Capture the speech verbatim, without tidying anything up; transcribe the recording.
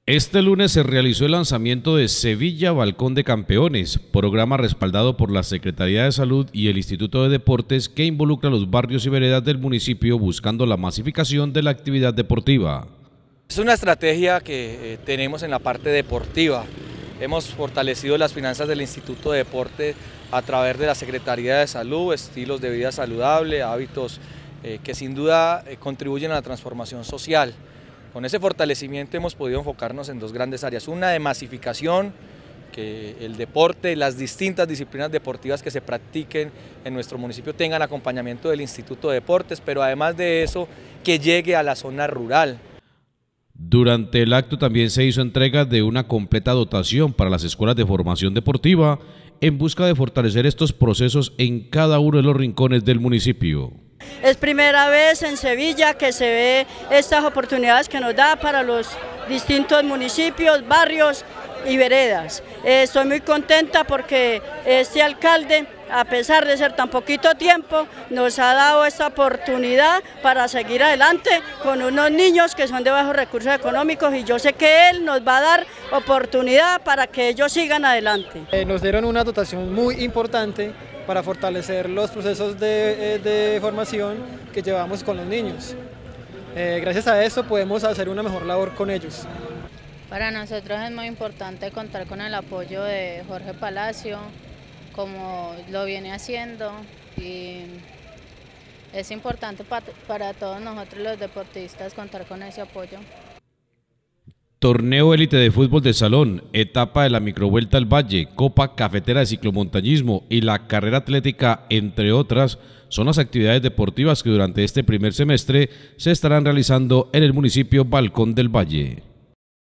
Este lunes se realizó el lanzamiento de Sevilla Balcón de Campeones, programa respaldado por la Secretaría de Salud y el Instituto de Deportes que involucra a los barrios y veredas del municipio buscando la masificación de la actividad deportiva. Es una estrategia que eh, tenemos en la parte deportiva. Hemos fortalecido las finanzas del Instituto de Deporte a través de la Secretaría de Salud, estilos de vida saludable, hábitos eh, que sin duda eh, contribuyen a la transformación social. Con ese fortalecimiento hemos podido enfocarnos en dos grandes áreas, una de masificación, que el deporte, las distintas disciplinas deportivas que se practiquen en nuestro municipio tengan acompañamiento del Instituto de Deportes, pero además de eso, que llegue a la zona rural. Durante el acto también se hizo entrega de una completa dotación para las escuelas de formación deportiva en busca de fortalecer estos procesos en cada uno de los rincones del municipio. Es primera vez en Sevilla que se ve estas oportunidades que nos da para los distintos municipios, barrios y veredas. Eh, estoy muy contenta porque este alcalde, a pesar de ser tan poquito tiempo, nos ha dado esta oportunidad para seguir adelante con unos niños que son de bajos recursos económicos y yo sé que él nos va a dar oportunidad para que ellos sigan adelante. Eh, nos dieron una dotación muy importante para fortalecer los procesos de, de formación que llevamos con los niños. Eh, gracias a eso podemos hacer una mejor labor con ellos. Para nosotros es muy importante contar con el apoyo de Jorge Palacio, como lo viene haciendo, y es importante para, para todos nosotros los deportistas contar con ese apoyo. Torneo élite de fútbol de salón, etapa de la microvuelta al Valle, Copa Cafetera de ciclomontañismo y la carrera atlética, entre otras, son las actividades deportivas que durante este primer semestre se estarán realizando en el municipio Balcón del Valle.